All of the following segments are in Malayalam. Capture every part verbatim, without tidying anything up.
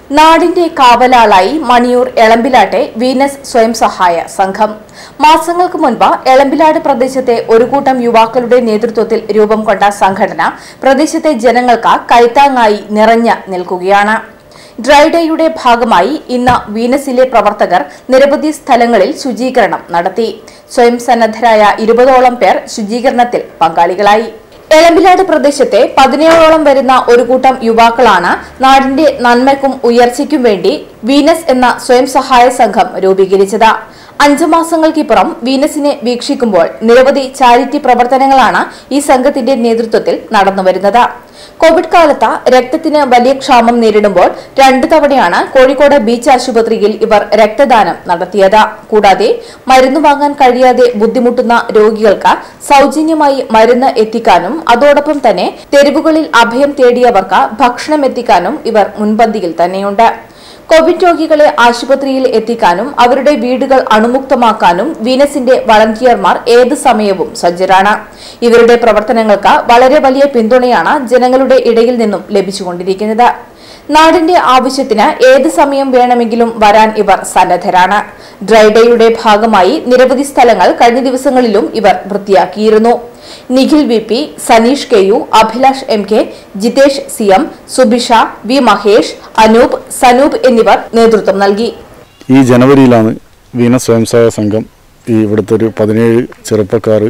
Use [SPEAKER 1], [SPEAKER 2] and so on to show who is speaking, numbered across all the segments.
[SPEAKER 1] നാടിന്റെ കാവലാളായി മണിയൂർ എളമ്പിലാട്ടെ വീനസ് സ്വയം സഹായ സംഘം. മാസങ്ങൾക്ക് മുൻപ് എളമ്പിലാട് പ്രദേശത്തെ ഒരു കൂട്ടം യുവാക്കളുടെ നേതൃത്വത്തിൽ രൂപം കൊണ്ട സംഘടന പ്രദേശത്തെ ജനങ്ങൾക്ക് കൈത്താങ്ങായി നിറഞ്ഞു നിൽക്കുകയാണ്. ഡ്രൈഡേയുടെ ഭാഗമായി ഇന്ന് വീനസിലെ പ്രവർത്തകർ നിരവധി സ്ഥലങ്ങളിൽ ശുചീകരണം നടത്തി. സ്വയം സന്നദ്ധരായ ഇരുപതോളം പേർ ശുചീകരണത്തിൽ പങ്കാളികളായി. എളമ്പിലാട് പ്രദേശത്തെ പതിനേഴോളം വരുന്ന ഒരു കൂട്ടം യുവാക്കളാണ് നാടിന്റെ നന്മയ്ക്കും ഉയർച്ചയ്ക്കും വേണ്ടി വീനസ് എന്ന സ്വയം സഹായ സംഘം രൂപീകരിച്ചത്. അഞ്ചു മാസങ്ങൾക്കിപ്പുറം വീനസിനെ വീക്ഷിക്കുമ്പോൾ നിരവധി ചാരിറ്റി പ്രവർത്തനങ്ങളാണ് ഈ സംഘത്തിന്റെ നേതൃത്വത്തിൽ നടന്നുവരുന്നത്. കോവിഡ് കാലത്ത് രക്തത്തിന് വലിയ ക്ഷാമം നേരിടുമ്പോൾ രണ്ടു തവണയാണ് കോഴിക്കോട് ബീച്ച് ആശുപത്രിയിൽ ഇവർ രക്തദാനം നടത്തിയത്. കൂടാതെ മരുന്ന് വാങ്ങാൻ കഴിയാതെ ബുദ്ധിമുട്ടുന്ന രോഗികൾക്ക് സൌജന്യമായി മരുന്ന് എത്തിക്കാനും അതോടൊപ്പം തന്നെ തെരുവുകളിൽ അഭയം തേടിയവർക്ക് ഭക്ഷണം എത്തിക്കാനും ഇവർ മുൻപന്തിയിൽ തന്നെയുണ്ട്. കോവിഡ് രോഗികളെ ആശുപത്രിയിൽ എത്തിക്കാനും അവരുടെ വീടുകൾ അണുമുക്തമാക്കാനും വീനസിന്റെ വളണ്ടിയർമാർ ഏത് സമയവും സജ്ജരാണ്. ഇവരുടെ പ്രവർത്തനങ്ങൾക്ക് വളരെ വലിയ പിന്തുണയാണ് ജനങ്ങളുടെ ഇടയിൽ നിന്നും ലഭിച്ചുകൊണ്ടിരിക്കുന്നത്. നാടിന്റെ ആവശ്യത്തിന് ഏത് സമയം വേണമെങ്കിലും വരാൻ ഇവർ സന്നദ്ധരാണ്. ഡ്രൈഡേയുടെ ഭാഗമായി നിരവധി സ്ഥലങ്ങൾ കഴിഞ്ഞ ദിവസങ്ങളിലും ഇവർ വൃത്തിയാക്കിയിരുന്നു. Nikhil V P, Saneesh K U, Abhilash M K, Jithesh C M, Subisha V, Mahesh, Anoop, Sanoop എന്നിവർ നേതൃത്വം നൽകി.
[SPEAKER 2] ഈ ജനുവരിയിലാണ് വീനസ് സ്വയം സഹായ സംഘം ഈ ഇവിടുത്തെ ഒരു പതിനേഴ് ചെറുപ്പക്കാർ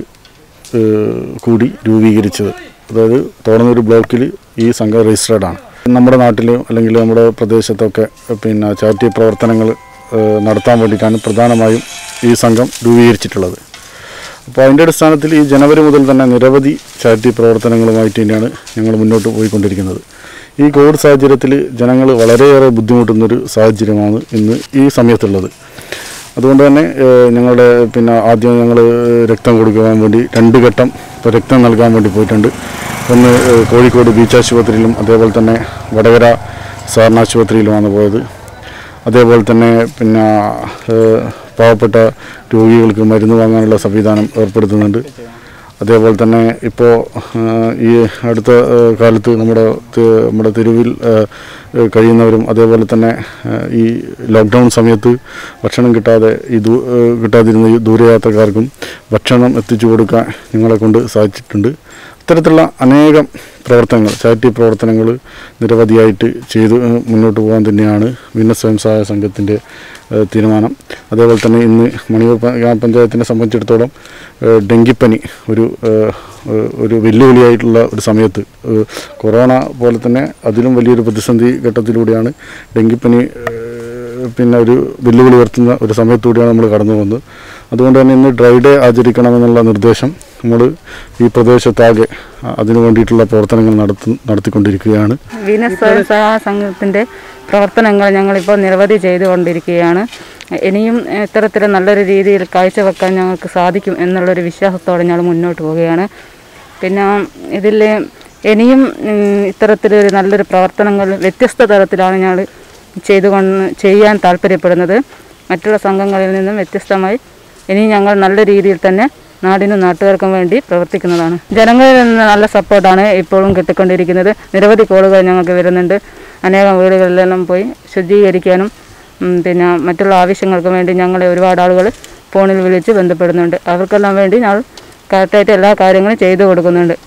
[SPEAKER 2] കൂടി രൂപീകരിച്ചത്. അതായത് തോടന്നൂർ ബ്ലോക്കിൽ ഈ സംഘം രജിസ്റ്റേർഡ് ആണ്. നമ്മുടെ നാട്ടിൽ അല്ലെങ്കിൽ നമ്മുടെ പ്രദേശത്തൊക്കെ പിന്നെ ചാരിറ്റി പ്രവർത്തനങ്ങൾ നടത്താൻ വേണ്ടിയിട്ടാണ് പ്രധാനമായും ഈ സംഘം രൂപീകരിച്ചിട്ടുള്ളത്. അപ്പോൾ അതിൻ്റെ അടിസ്ഥാനത്തിൽ ഈ ജനുവരി മുതൽ തന്നെ നിരവധി ചാരിറ്റി പ്രവർത്തനങ്ങളുമായിട്ട് തന്നെയാണ് ഞങ്ങൾ മുന്നോട്ട് പോയിക്കൊണ്ടിരിക്കുന്നത്. ഈ കോവിഡ് സാഹചര്യത്തിൽ ജനങ്ങൾ വളരെയേറെ ബുദ്ധിമുട്ടുന്നൊരു സാഹചര്യമാണ് ഇന്ന് ഈ സമയത്തുള്ളത്. അതുകൊണ്ട് തന്നെ ഞങ്ങളുടെ പിന്നെ ആദ്യം ഞങ്ങൾ രക്തം കൊടുക്കാൻ വേണ്ടി രണ്ട് ഘട്ടം ഇപ്പോൾ രക്തം നൽകാൻ വേണ്ടി പോയിട്ടുണ്ട്. ഒന്ന് കോഴിക്കോട് ബീച്ച് ആശുപത്രിയിലും അതേപോലെ തന്നെ വടകര സാറിന് ആശുപത്രിയിലുമാണ് പോയത്. അതേപോലെ തന്നെ പിന്നെ പാവപ്പെട്ട രോഗികൾക്ക് മരുന്ന് വാങ്ങാനുള്ള സംവിധാനം ഏർപ്പെടുത്തുന്നുണ്ട്. അതേപോലെ തന്നെ ഇപ്പോൾ ഈ അടുത്ത കാലത്ത് നമ്മുടെ നമ്മുടെ തെരുവിൽ കഴിയുന്നവരും അതേപോലെ തന്നെ ഈ ലോക്ക്ഡൗൺ സമയത്ത് ഭക്ഷണം കിട്ടാതെ ഈ ദൂ കിട്ടാതിരുന്ന ദൂരയാത്രക്കാർക്കും ഭക്ഷണം എത്തിച്ചു കൊടുക്കാൻ ഞങ്ങളെ കൊണ്ട് സാധിച്ചിട്ടുണ്ട്. ഇത്തരത്തിലുള്ള അനേകം പ്രവർത്തനങ്ങൾ ചാരിറ്റി പ്രവർത്തനങ്ങൾ നിരവധിയായിട്ട് ചെയ്ത് മുന്നോട്ട് പോകാൻ തന്നെയാണ് വീനസ് സ്വയം സഹായ സംഘത്തിൻ്റെ തീരുമാനം. അതേപോലെ തന്നെ ഇന്ന് മണിയൂർ ഗ്രാമപഞ്ചായത്തിനെ സംബന്ധിച്ചിടത്തോളം ഡെങ്കിപ്പനി ഒരു ഒരു വെല്ലുവിളിയായിട്ടുള്ള ഒരു സമയത്ത് കൊറോണ പോലെ തന്നെ അതിലും വലിയൊരു പ്രതിസന്ധി ഘട്ടത്തിലൂടെയാണ് ഡെങ്കിപ്പനി പിന്നെ ഒരു വെല്ലുവിളി ഉയർത്തുന്ന ഒരു സമയത്തൂടെയാണ് നമ്മൾ കടന്നു പോകുന്നത്. അതുകൊണ്ട് തന്നെ ഇന്ന് ഡ്രൈ ഡേ ആചരിക്കണമെന്നുള്ള നിർദ്ദേശം നമ്മൾ ഈ പ്രദേശത്താകെ അതിനു വേണ്ടിയിട്ടുള്ള പ്രവർത്തനങ്ങൾ നടത്തി നടത്തിക്കൊണ്ടിരിക്കുകയാണ്.
[SPEAKER 3] വീനസ് സ്വയം സഹായ സംഘത്തിൻ്റെ പ്രവർത്തനങ്ങൾ ഞങ്ങളിപ്പോൾ നിരവധി ചെയ്തുകൊണ്ടിരിക്കുകയാണ്. ഇനിയും ഇത്തരത്തിൽ നല്ലൊരു രീതിയിൽ കാഴ്ചവെക്കാൻ ഞങ്ങൾക്ക് സാധിക്കും എന്നുള്ളൊരു വിശ്വാസത്തോടെ ഞങ്ങൾ മുന്നോട്ട് പോവുകയാണ്. പിന്നെ ഇതിൽ ഇനിയും ഇത്തരത്തിലൊരു നല്ലൊരു പ്രവർത്തനങ്ങൾ വ്യത്യസ്ത തരത്തിലാണ് ഞങ്ങൾ ചെയ്തുകൊണ്ട് ചെയ്യാൻ താല്പര്യപ്പെടുന്നത്. മറ്റുള്ള സംഘങ്ങളിൽ നിന്നും വ്യത്യസ്തമായി ഇനി ഞങ്ങൾ നല്ല രീതിയിൽ തന്നെ നാടിനും നാട്ടുകാർക്കും വേണ്ടി പ്രവർത്തിക്കുന്നതാണ്. ജനങ്ങളിൽ നിന്ന് നല്ല സപ്പോർട്ടാണ് ഇപ്പോഴും കിട്ടിക്കൊണ്ടിരിക്കുന്നത്. നിരവധി കോളുകൾ ഞങ്ങൾക്ക് വരുന്നുണ്ട്. അനേകം വീടുകളിലെല്ലാം പോയി ശുചീകരിക്കാനും പിന്നെ മറ്റുള്ള ആവശ്യങ്ങൾക്കും വേണ്ടി ഞങ്ങളെ ഒരുപാട് ആളുകൾ ഫോണിൽ വിളിച്ച് ബന്ധപ്പെടുന്നുണ്ട്. അവർക്കെല്ലാം വേണ്ടി ഞങ്ങൾ കറക്റ്റായിട്ട് എല്ലാ കാര്യങ്ങളും ചെയ്തു കൊടുക്കുന്നുണ്ട്.